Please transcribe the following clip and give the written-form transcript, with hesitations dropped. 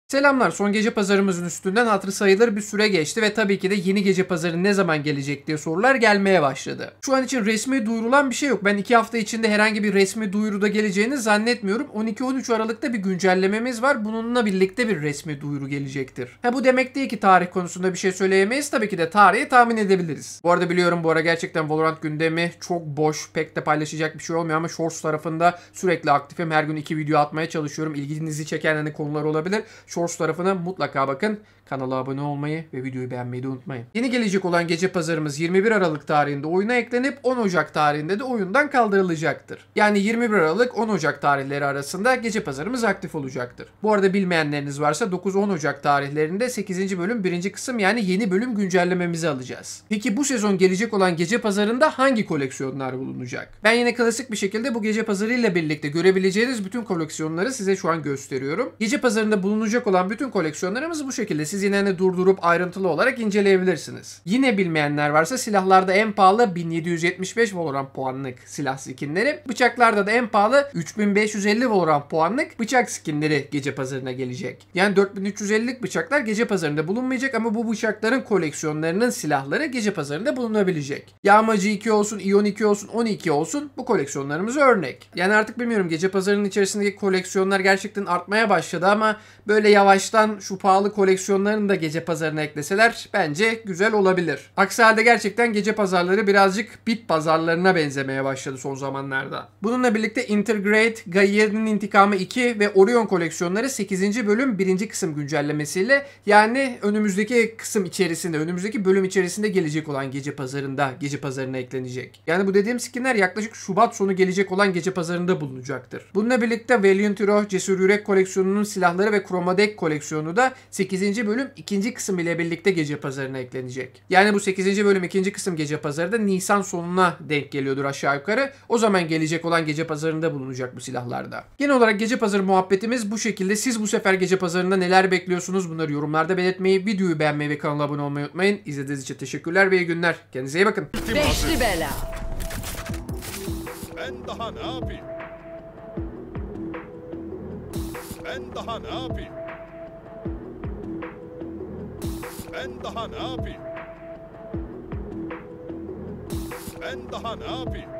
Selamlar. Son gece pazarımızın üstünden hatırı sayılır bir süre geçti ve tabii ki de yeni gece pazarı ne zaman gelecek diye sorular gelmeye başladı. Şu an için resmi duyurulan bir şey yok. Ben 2 hafta içinde herhangi bir resmi duyuruda geleceğini zannetmiyorum. 12-13 Aralık'ta bir güncellememiz var. Bununla birlikte bir resmi duyuru gelecektir. Bu demek değil ki tarih konusunda bir şey söyleyemeyiz. Tabii ki de tarihi tahmin edebiliriz. Bu arada biliyorum bu ara gerçekten Valorant gündemi çok boş. Pek de paylaşacak bir şey olmuyor ama Shorts tarafında sürekli aktifim. Her gün 2 video atmaya çalışıyorum. İlginizi çeken konular olabilir. Shorts tarafına mutlaka bakın. Kanala abone olmayı ve videoyu beğenmeyi de unutmayın. Yeni gelecek olan gece pazarımız 21 Aralık tarihinde oyuna eklenip 10 Ocak tarihinde de oyundan kaldırılacaktır. Yani 21 Aralık 10 Ocak tarihleri arasında gece pazarımız aktif olacaktır. Bu arada bilmeyenleriniz varsa 9-10 Ocak tarihlerinde 8. bölüm 1. kısım yani yeni bölüm güncellememizi alacağız. Peki bu sezon gelecek olan gece pazarında hangi koleksiyonlar bulunacak? Ben yine klasik bir şekilde bu gece pazarı ile birlikte görebileceğiniz bütün koleksiyonları size şu an gösteriyorum. Gece pazarında bulunacak olan bütün koleksiyonlarımız bu şekilde. Siz yine durdurup ayrıntılı olarak inceleyebilirsiniz. Yine bilmeyenler varsa silahlarda en pahalı 1775 Valorant puanlık silah skinleri, bıçaklarda da en pahalı 3550 Valorant puanlık bıçak skinleri gece pazarına gelecek. Yani 4350'lik bıçaklar gece pazarında bulunmayacak ama bu bıçakların koleksiyonlarının silahları gece pazarında bulunabilecek. Yağmacı 2 olsun, Ion 2 olsun, 12 olsun bu koleksiyonlarımız örnek. Yani artık bilmiyorum gece pazarının içerisindeki koleksiyonlar gerçekten artmaya başladı ama böyle yavaştan şu pahalı koleksiyonların da gece pazarına ekleseler bence güzel olabilir. Aksi halde gerçekten gece pazarları birazcık bit pazarlarına benzemeye başladı son zamanlarda. Bununla birlikte Intergrade, Gaier'in İntikamı 2 ve Orion koleksiyonları 8. bölüm 1. kısım güncellemesiyle yani önümüzdeki kısım içerisinde, önümüzdeki bölüm içerisinde gelecek olan gece pazarına eklenecek. Yani bu dediğim skinler yaklaşık Şubat sonu gelecek olan gece pazarında bulunacaktır. Bununla birlikte Valiant Hero, Cesur Yürek koleksiyonunun silahları ve Chromadeck koleksiyonu da 8. bölüm 2. kısım ile birlikte gece pazarına eklenecek. Yani bu 8. bölüm 2. kısım gece pazarı da Nisan sonuna denk geliyordur aşağı yukarı. O zaman gelecek olan gece pazarında bulunacak bu silahlarda. Genel olarak gece pazarı muhabbetimiz bu şekilde. Siz bu sefer gece pazarında neler bekliyorsunuz? Bunları yorumlarda belirtmeyi, videoyu beğenmeyi ve kanala abone olmayı unutmayın. İzlediğiniz için teşekkürler ve iyi günler. Kendinize iyi bakın. Beşli bela. Ben daha ne yapayım? Ben daha ne yapayım? Ben daha ne yapayım? Ben daha ne yapayım?